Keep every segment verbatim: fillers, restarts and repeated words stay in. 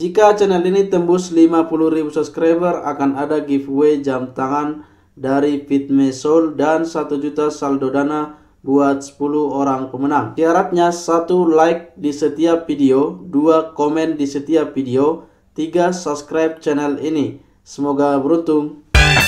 Jika channel ini tembus lima puluh ribu subscriber, akan ada giveaway jam tangan dari Fitme Soul dan satu juta saldo dana buat sepuluh orang pemenang. Syaratnya satu like di setiap video, dua komen di setiap video, tiga subscribe channel ini. Semoga beruntung.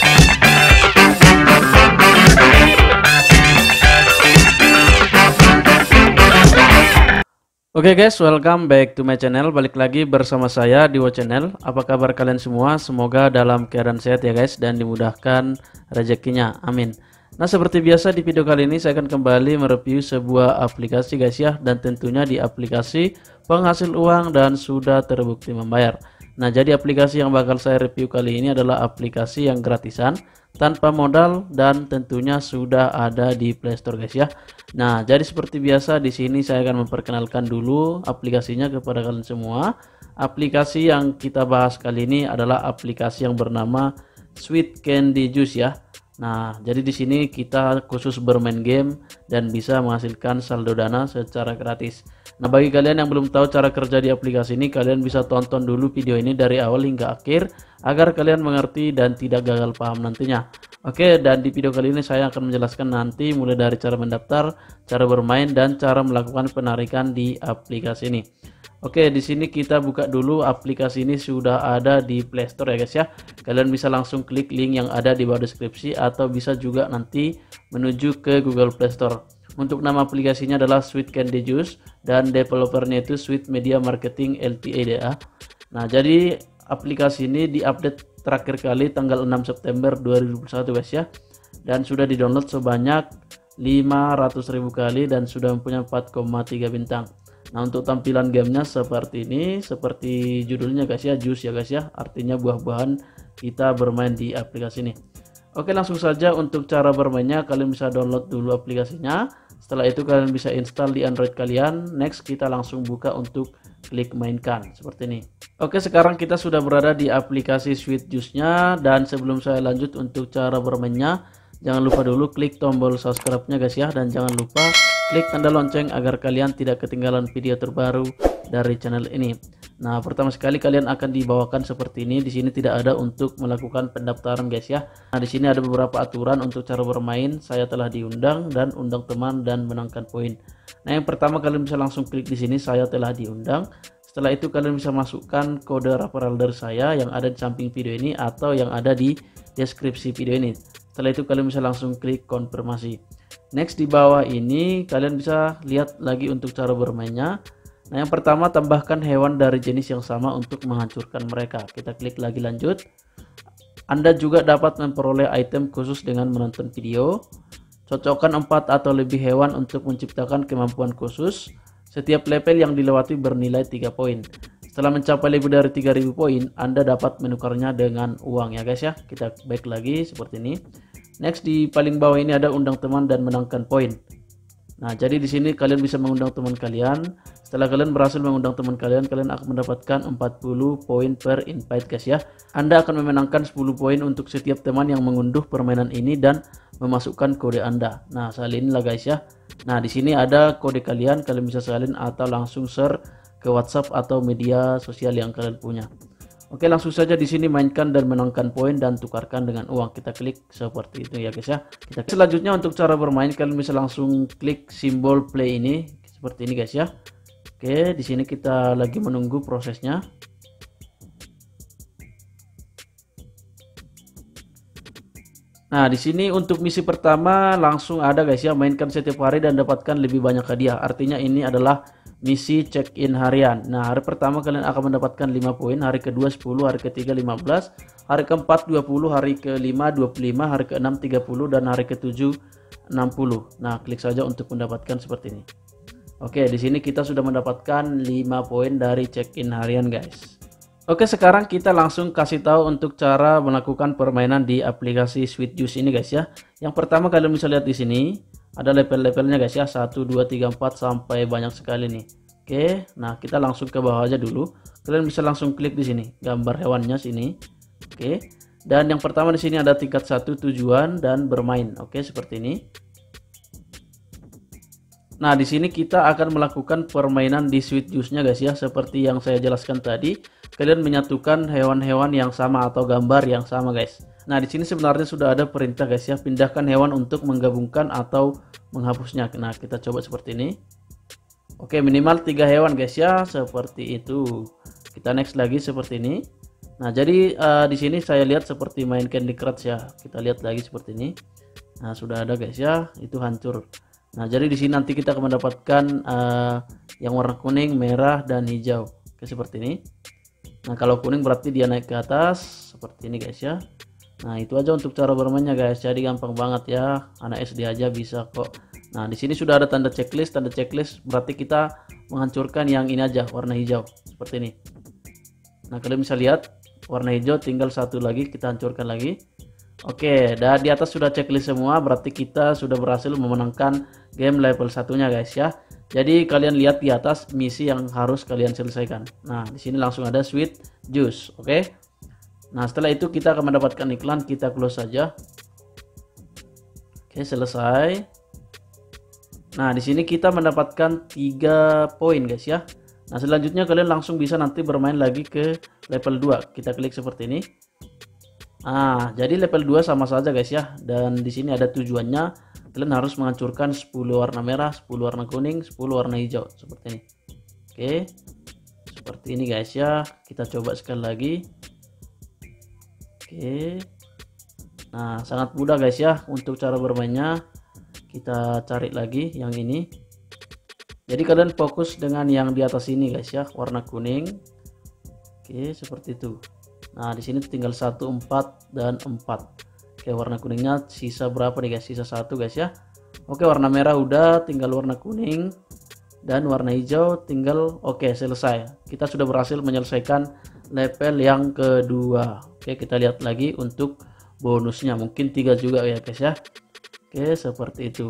Oke okay guys, welcome back to my channel. Balik lagi bersama saya di Channel. Apa kabar kalian semua? Semoga dalam keadaan sehat ya guys, dan dimudahkan rezekinya, amin. Nah, seperti biasa di video kali ini saya akan kembali mereview sebuah aplikasi guys ya, dan tentunya di aplikasi penghasil uang dan sudah terbukti membayar. Nah, jadi aplikasi yang bakal saya review kali ini adalah aplikasi yang gratisan, tanpa modal, dan tentunya sudah ada di Play Store guys ya. Nah, jadi seperti biasa di sini saya akan memperkenalkan dulu aplikasinya kepada kalian semua. Aplikasi yang kita bahas kali ini adalah aplikasi yang bernama Sweet Candy Juice ya. Nah, jadi di sini kita khusus bermain game dan bisa menghasilkan saldo dana secara gratis. Nah, bagi kalian yang belum tahu cara kerja di aplikasi ini, kalian bisa tonton dulu video ini dari awal hingga akhir agar kalian mengerti dan tidak gagal paham nantinya. Oke, dan di video kali ini saya akan menjelaskan nanti mulai dari cara mendaftar, cara bermain, dan cara melakukan penarikan di aplikasi ini. Oke, di sini kita buka dulu aplikasi ini, sudah ada di Play Store ya guys ya. Kalian bisa langsung klik link yang ada di bawah deskripsi atau bisa juga nanti menuju ke Google Play Store. Untuk nama aplikasinya adalah Sweet Candy Juice dan developernya itu Sweet Media Marketing Ltd. Nah, jadi aplikasi ini diupdate terakhir kali tanggal enam September dua ribu dua puluh satu guys ya. Dan sudah di-download sebanyak lima ratus ribu kali dan sudah mempunyai empat koma tiga bintang. Nah, untuk tampilan gamenya seperti ini, seperti judulnya guys ya, juice ya guys ya, artinya buah-buahan kita bermain di aplikasi ini. Oke, langsung saja untuk cara bermainnya, kalian bisa download dulu aplikasinya. Setelah itu kalian bisa install di Android kalian. Next kita langsung buka untuk klik mainkan seperti ini. Oke, sekarang kita sudah berada di aplikasi Sweet Juice-nya, dan sebelum saya lanjut untuk cara bermainnya, jangan lupa dulu klik tombol subscribe-nya guys ya, dan jangan lupa klik tanda lonceng agar kalian tidak ketinggalan video terbaru dari channel ini. Nah, pertama sekali kalian akan dibawakan seperti ini. Di sini tidak ada untuk melakukan pendaftaran guys ya. Nah, di sini ada beberapa aturan untuk cara bermain. Saya telah diundang dan undang teman dan menangkan poin. Nah, yang pertama kalian bisa langsung klik di sini, saya telah diundang. Setelah itu kalian bisa masukkan kode referral dari saya yang ada di samping video ini atau yang ada di deskripsi video ini. Setelah itu kalian bisa langsung klik konfirmasi. Next, di bawah ini kalian bisa lihat lagi untuk cara bermainnya. Nah, yang pertama, tambahkan hewan dari jenis yang sama untuk menghancurkan mereka. Kita klik lagi lanjut. Anda juga dapat memperoleh item khusus dengan menonton video. Cocokkan empat atau lebih hewan untuk menciptakan kemampuan khusus. Setiap level yang dilewati bernilai tiga poin. Setelah mencapai lebih dari tiga ribu poin, Anda dapat menukarnya dengan uang ya guys ya. Kita back lagi seperti ini. Next, di paling bawah ini ada undang teman dan menangkan poin. Nah, jadi di sini kalian bisa mengundang teman kalian. Setelah kalian berhasil mengundang teman kalian, kalian akan mendapatkan empat puluh poin per invite guys ya. Anda akan memenangkan sepuluh poin untuk setiap teman yang mengunduh permainan ini dan memasukkan kode Anda. Nah, salinlah guys ya. Nah, di sini ada kode kalian, kalian bisa salin atau langsung share ke WhatsApp atau media sosial yang kalian punya. Oke, langsung saja di sini mainkan dan menangkan poin dan tukarkan dengan uang. Kita klik seperti itu ya guys ya. Kita selanjutnya untuk cara bermain, kalian bisa langsung klik simbol play ini seperti ini guys ya. Oke, di sini kita lagi menunggu prosesnya. Nah, di sini untuk misi pertama langsung ada guys ya, mainkan setiap hari dan dapatkan lebih banyak hadiah. Artinya ini adalah misi check-in harian. Nah, hari pertama kalian akan mendapatkan lima poin, hari kedua sepuluh, hari ketiga lima belas, hari keempat dua puluh, hari kelima dua puluh lima, hari keenam tiga puluh, dan hari ketujuh enam puluh. Nah, klik saja untuk mendapatkan seperti ini. Oke, di sini kita sudah mendapatkan lima poin dari check-in harian guys. Oke, sekarang kita langsung kasih tahu untuk cara melakukan permainan di aplikasi Sweet Juice ini guys ya. Yang pertama kalian bisa lihat di sini ada level-levelnya guys ya, satu dua tiga empat sampai banyak sekali nih. Oke, nah kita langsung ke bawah aja dulu. Kalian bisa langsung klik di sini, gambar hewannya sini. Oke. Dan yang pertama di sini ada tingkat satu, tujuan dan bermain. Oke, seperti ini. Nah, di sini kita akan melakukan permainan di Sweet Juice-nya guys ya, seperti yang saya jelaskan tadi. kalian menyatukan hewan-hewan yang sama atau gambar yang sama guys. Nah di sini sebenarnya sudah ada perintah guys ya, pindahkan hewan untuk menggabungkan atau menghapusnya. Nah kita coba seperti ini. Oke, minimal tiga hewan guys ya, seperti itu. Kita next lagi seperti ini. Nah jadi uh, di sini saya lihat seperti main Candy Crush ya. Kita lihat lagi seperti ini. Nah sudah ada guys ya, itu hancur. Nah jadi di sini nanti kita akan mendapatkan uh, yang warna kuning, merah, dan hijau. Oke seperti ini. Nah kalau kuning berarti dia naik ke atas seperti ini guys ya. Nah itu aja untuk cara bermainnya guys, jadi gampang banget ya, anak S D aja bisa kok. Nah di sini sudah ada tanda checklist, tanda checklist berarti kita menghancurkan yang ini aja, warna hijau seperti ini. Nah kalian bisa lihat warna hijau, tinggal satu lagi kita hancurkan lagi. Oke, dan di atas sudah checklist semua, berarti kita sudah berhasil memenangkan game level satunya guys ya. Jadi kalian lihat di atas misi yang harus kalian selesaikan. Nah di sini langsung ada sweet juice, oke. Nah setelah itu kita akan mendapatkan iklan, kita close saja. Oke selesai. Nah di sini kita mendapatkan tiga poin guys ya. Nah selanjutnya kalian langsung bisa nanti bermain lagi ke level dua. Kita klik seperti ini. Nah jadi level dua sama saja guys ya. Dan di sini ada tujuannya, kalian harus menghancurkan sepuluh warna merah, sepuluh warna kuning, sepuluh warna hijau seperti ini. Oke seperti ini guys ya. Kita coba sekali lagi. Oke, nah sangat mudah guys ya untuk cara bermainnya. Kita cari lagi yang ini. Jadi kalian fokus dengan yang di atas ini guys ya, warna kuning. Oke seperti itu. Nah di sini tinggal satu, empat, dan empat. Oke warna kuningnya sisa berapa nih guys? Sisa satu guys ya. Oke warna merah udah, tinggal warna kuning dan warna hijau tinggal. Oke selesai. Kita sudah berhasil menyelesaikan level yang kedua. Oke kita lihat lagi untuk bonusnya, mungkin tiga juga ya guys ya. Oke seperti itu.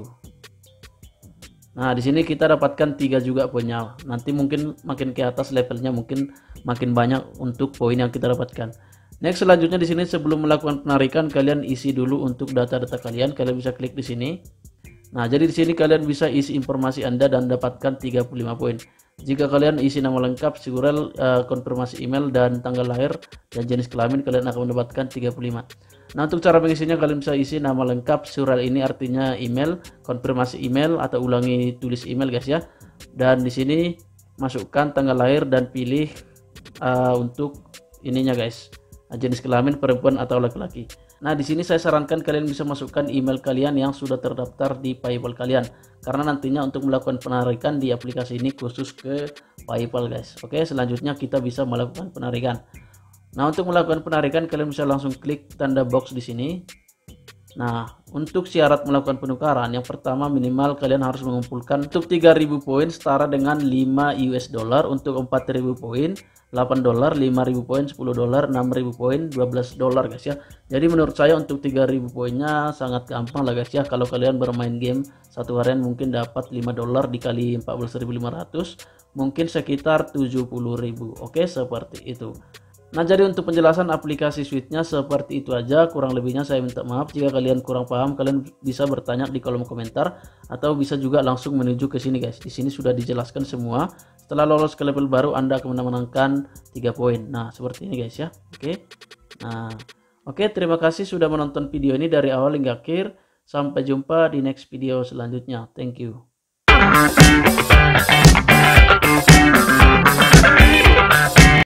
Nah di sini kita dapatkan tiga juga poinnya. Nanti mungkin makin ke atas levelnya mungkin makin banyak untuk poin yang kita dapatkan. Next selanjutnya di sini sebelum melakukan penarikan kalian isi dulu untuk data-data kalian. Kalian bisa klik di sini. Nah jadi di sini kalian bisa isi informasi Anda dan dapatkan tiga puluh lima poin. Jika kalian isi nama lengkap, surel, uh, konfirmasi email, dan tanggal lahir dan jenis kelamin, kalian akan mendapatkan tiga puluh lima. Nah untuk cara mengisinya kalian bisa isi nama lengkap, surel ini artinya email, konfirmasi email atau ulangi tulis email guys ya. Dan di sini masukkan tanggal lahir dan pilih uh, untuk ininya guys, jenis kelamin perempuan atau laki-laki. Nah di sini saya sarankan kalian bisa masukkan email kalian yang sudah terdaftar di PayPal kalian, karena nantinya untuk melakukan penarikan di aplikasi ini khusus ke PayPal guys. Oke selanjutnya kita bisa melakukan penarikan. Nah untuk melakukan penarikan kalian bisa langsung klik tanda box di sini. Nah untuk syarat melakukan penukaran, yang pertama minimal kalian harus mengumpulkan untuk tiga ribu poin setara dengan lima U S dollar, untuk empat ribu poin delapan dolar, lima ribu poin sepuluh dolar, enam ribu poin dua belas dolar guys ya. Jadi menurut saya untuk tiga ribu poinnya sangat gampang lah guys ya. Kalau kalian bermain game satu harian mungkin dapat lima dolar dikali empat belas ribu lima ratus, mungkin sekitar tujuh puluh ribu. Oke seperti itu. Nah jadi untuk penjelasan aplikasi Sweetnya seperti itu aja, kurang lebihnya saya minta maaf jika kalian kurang paham. Kalian bisa bertanya di kolom komentar atau bisa juga langsung menuju ke sini guys. Di sini sudah dijelaskan semua. Setelah lolos ke level baru Anda akan memenangkan tiga poin. Nah seperti ini guys ya. Oke. Nah oke terima kasih sudah menonton video ini dari awal hingga akhir. Sampai jumpa di next video selanjutnya. Thank you.